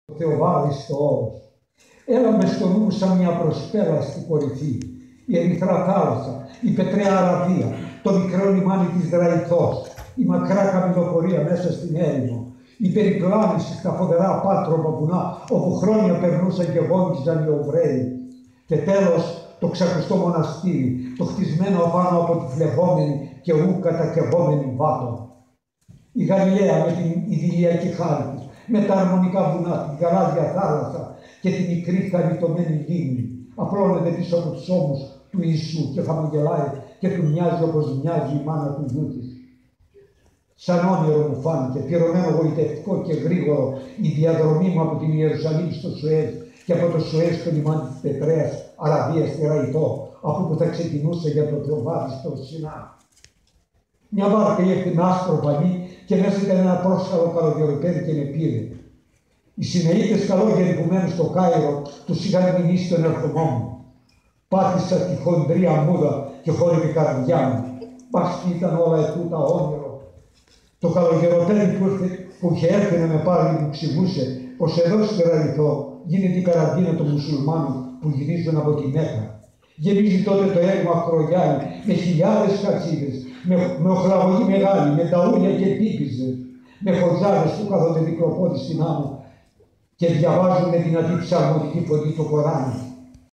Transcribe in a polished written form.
Θεοβάδιστο όρος. Έλαμε στο νου σαν μια προσπέλα στην κορυφή, η ερυθρά θάλασσα, η πετραία Αραβία, το μικρό λιμάνι της Δραϊθός, η μακρά καμιλοπορία μέσα στην έρημο, η περιπλάνηση στα φοβερά πάτροπα βουνά, όπου χρόνια περνούσαν και γόνιζαν οι Οβραίοι. Και τέλος το ξακουστό μοναστήρι, το χτισμένο απάνω από τη φλεγόμενη και ου κατακευόμενη Βάτο. Η Γαλιλαία με την ιδηλιακή χάρη της, με τα αρμονικά βουνά, την γαλάζια θάλασσα και την μικρή χαριτωμένη λίμνη, απλώνεται πίσω από τους ώμους του Ιησού και χαμογελάει και του μοιάζει όπως μοιάζει η μάνα του γιού της. Σαν όνειρο μου φάνηκε, πληρωμένο γοητευτικό και γρήγορο, η διαδρομή μου από την Ιερουσαλήμ στο Σουέζ και από το Σουέζ στο λιμάνι της Πετρέας Αραβίας στη Ραϊθό, από που θα ξεκινούσε για το Θεοβάδιστο Σινά. Μια βάρκα ήρθε με άσπρο πανί και μέσα ήταν ένα πρόσκαλο καλοκαιροπέδι και με πήρε. Οι Συνεΐτες καλόγεροι που μένουν στο Κάιρο τους είχαν μηνύσει τον ερχομό μου. Πάτησα τη χοντρή αμμούδα και χόρευε η καρδιά μου. Πας και ήταν όλα ετούτα όνειρο. Το καλοκαιροπέδι που είχε έρθει να με πάρει μου ξηγούσε πως εδώ στη Ραϊθό γίνεται η καραντίνα των μουσουλμάνων που γυρίζουν από τη Μέκα. Γεμίζει τότε το έρημο ακρογιάλι με χιλιάδες κατσίδες, με οχλαγωγή μεγάλη, με ταούλια και πίπιζες, με χοντζάδες που κάθονται διπλοπόδι στην άμμο και διαβάζουν με δυνατή ψαλμοδική φωνή το Κοράνι.